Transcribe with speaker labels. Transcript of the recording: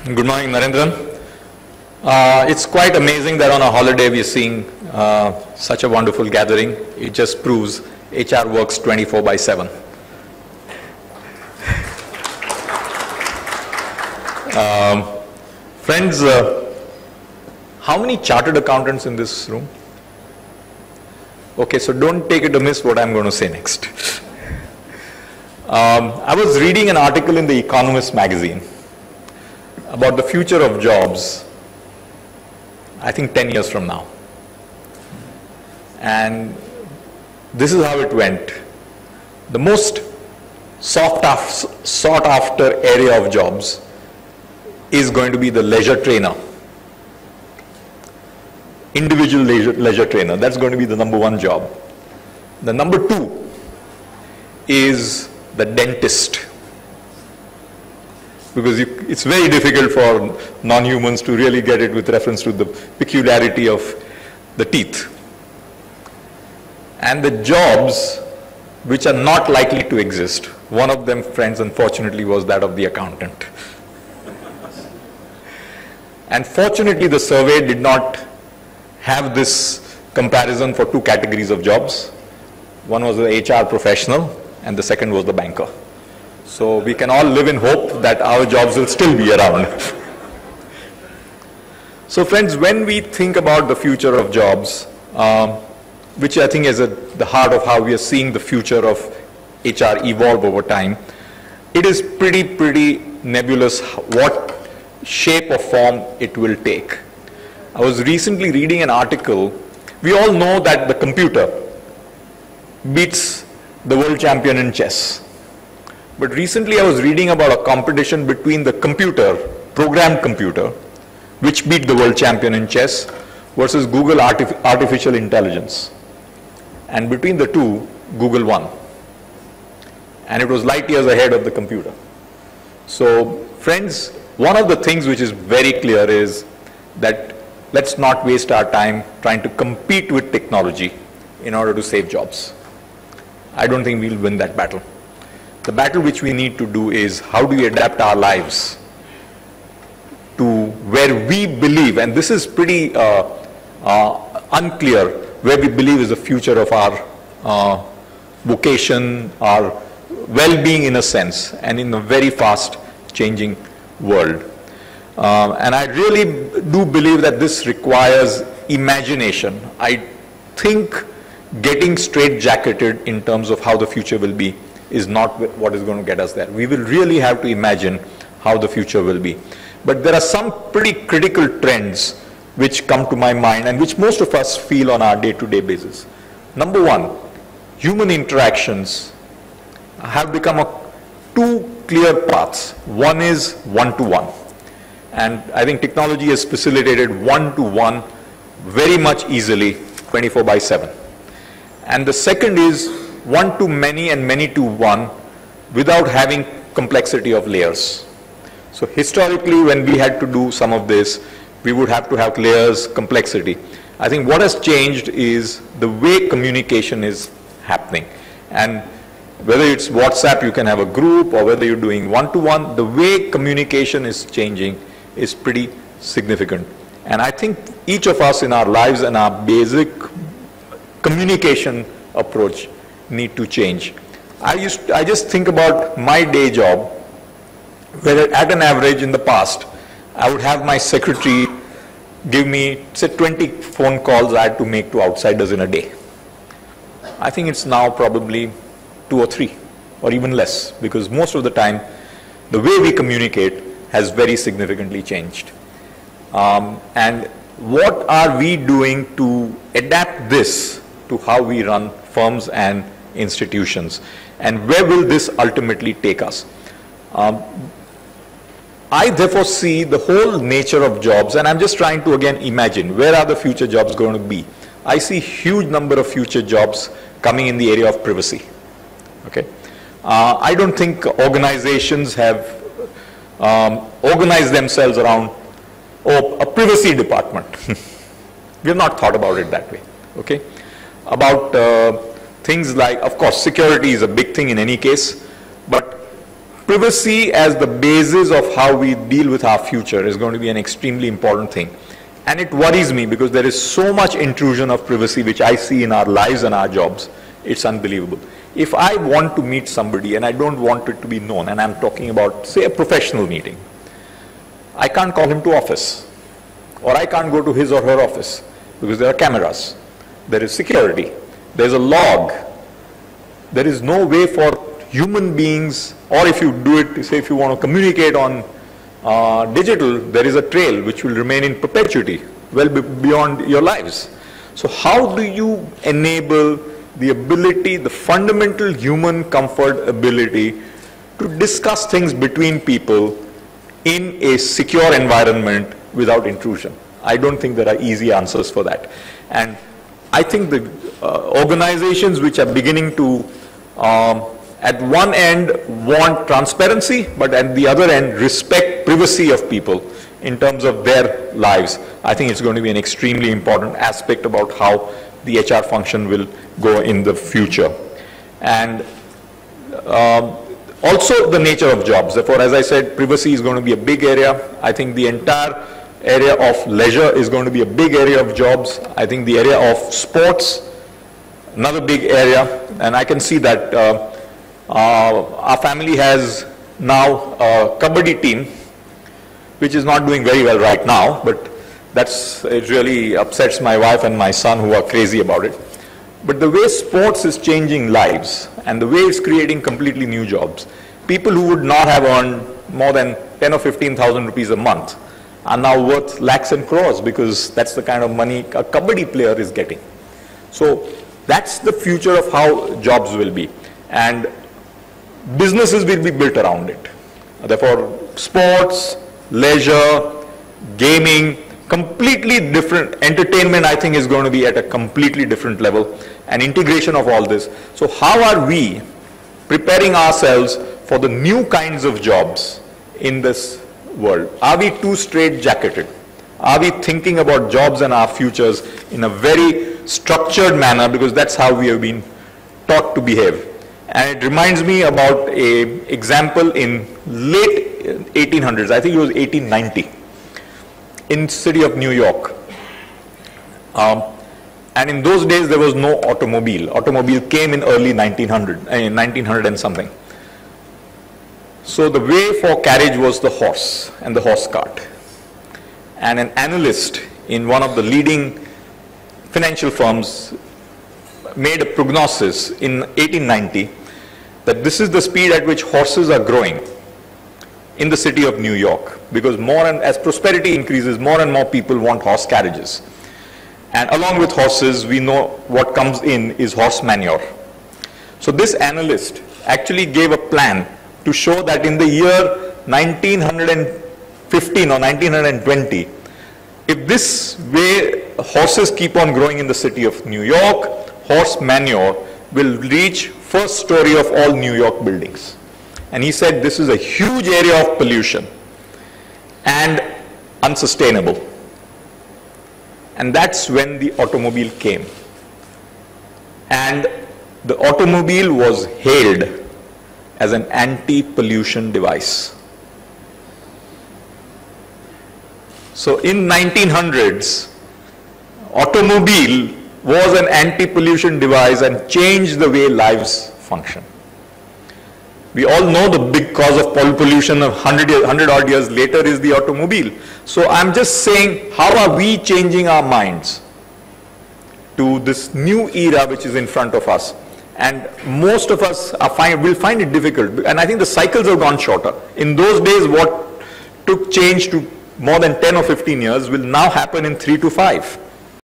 Speaker 1: Good morning, Narendran. It's quite amazing that on a holiday we are seeing such a wonderful gathering. It just proves HR works 24/7. Friends, how many chartered accountants in this room? Okay, so don't take it amiss what I'm going to say next. I was reading an article in The Economist magazine about the future of jobs, I think 10 years from now. And this is how it went. The most sought after area of jobs is going to be the leisure trainer. Individual leisure trainer. That's going to be the number one job. The number two is the dentist. Because it's very difficult for non-humans to really get it with reference to the peculiarity of the teeth. And the jobs which are not likely to exist, one of them, friends, unfortunately, was that of the accountant. And fortunately, the survey did not have this comparison for two categories of jobs. One was the HR professional, and the second was the banker. So we can all live in hope that our jobs will still be around. So friends, when we think about the future of jobs, which I think is at the heart of how we are seeing the future of HR evolve over time, it is pretty nebulous what shape or form it will take. I was recently reading an article. We all know that the computer beats the world champion in chess. But recently I was reading about a competition between the computer, programmed computer, which beat the world champion in chess, versus Google artificial intelligence. And between the two, Google won. And it was light years ahead of the computer. So friends, one of the things which is very clear is that let's not waste our time trying to compete with technology in order to save jobs. I don't think we'll win that battle. The battle which we need to do is how do we adapt our lives to where we believe, and this is pretty unclear, where we believe is the future of our vocation, our well-being in a sense, and in a very fast changing world. And I really do believe that this requires imagination. I think getting straight-jacketed in terms of how the future will be is not what is going to get us there. We will really have to imagine how the future will be. But there are some pretty critical trends which come to my mind and which most of us feel on our day-to-day basis. Number one, human interactions have become two clear paths. One is one-to-one. And I think technology has facilitated one-to-one very much easily, 24/7. And the second is one-to-many and many-to-one without having complexity of layers. So historically, when we had to do some of this, we would have to have layers, complexity. I think what has changed is the way communication is happening. And whether it's WhatsApp, you can have a group, or whether you're doing one-to-one, the way communication is changing is pretty significant. And I think each of us in our lives and our basic communication approach need to change. I just think about my day job, where at an average in the past, I would have my secretary give me, say, 20 phone calls I had to make to outsiders in a day. I think it's now probably 2 or 3, or even less, because most of the time, the way we communicate has very significantly changed. And what are we doing to adapt this to how we run firms and institutions, and where will this ultimately take us? I therefore see the whole nature of jobs, and I'm just trying to again imagine where are the future jobs going to be. I see huge number of future jobs coming in the area of privacy. Okay, I don't think organizations have organized themselves around a privacy department. We have not thought about it that way. Okay, about things like, of course, security is a big thing in any case, but privacy as the basis of how we deal with our future is going to be an extremely important thing. And it worries me because there is so much intrusion of privacy which I see in our lives and our jobs. It's unbelievable. If I want to meet somebody and I don't want it to be known, and I'm talking about, say, a professional meeting, I can't call him to office, or I can't go to his or her office because there are cameras, there is security, there's a log. There is no way for human beings, or if you do it, say if you want to communicate on digital, there is a trail which will remain in perpetuity, well beyond your lives. So how do you enable the ability, the fundamental human comfort ability to discuss things between people in a secure environment without intrusion? I don't think there are easy answers for that. And I think the organizations which are beginning to at one end want transparency, but at the other end respect privacy of people in terms of their lives, I think it's going to be an extremely important aspect about how the HR function will go in the future. And also the nature of jobs. Therefore, as I said, privacy is going to be a big area. I think the entire area of leisure is going to be a big area of jobs. I think the area of sports, another big area, and I can see that our family has now a kabaddi team, which is not doing very well right now, but it really upsets my wife and my son who are crazy about it. But the way sports is changing lives and the way it's creating completely new jobs, people who would not have earned more than 10 or 15,000 rupees a month are now worth lakhs and crores because that's the kind of money a kabaddi player is getting. So that's the future of how jobs will be. And businesses will be built around it. Therefore, sports, leisure, gaming, completely different. Entertainment, I think, is going to be at a completely different level, and integration of all this. So how are we preparing ourselves for the new kinds of jobs in this world? Are we too straight-jacketed? Are we thinking about jobs and our futures in a very structured manner, because that's how we have been taught to behave? And it reminds me about an example in late 1800s, I think it was 1890, in city of New York. And in those days there was no automobile. Automobile came in early 1900 and something. So the way for carriage was the horse and the horse cart. And an analyst in one of the leading financial firms made a prognosis in 1890 that this is the speed at which horses are growing in the city of New York, because as prosperity increases, more and more people want horse carriages. And along with horses, we know what comes in is horse manure. So this analyst actually gave a plan to show that in the year 1915 or 1920, if this way horses keep on growing in the city of New York, horse manure will reach first story of all New York buildings. And he said this is a huge area of pollution and unsustainable. And that's when the automobile came. And the automobile was hailed as an anti-pollution device. So in 1900s, automobile was an anti-pollution device and changed the way lives function. We all know the big cause of pollution of 100 odd years later is the automobile. So I'm just saying, how are we changing our minds to this new era which is in front of us? And most of us will find it difficult. And I think the cycles have gone shorter. In those days, what took change to more than 10 or 15 years will now happen in 3 to 5.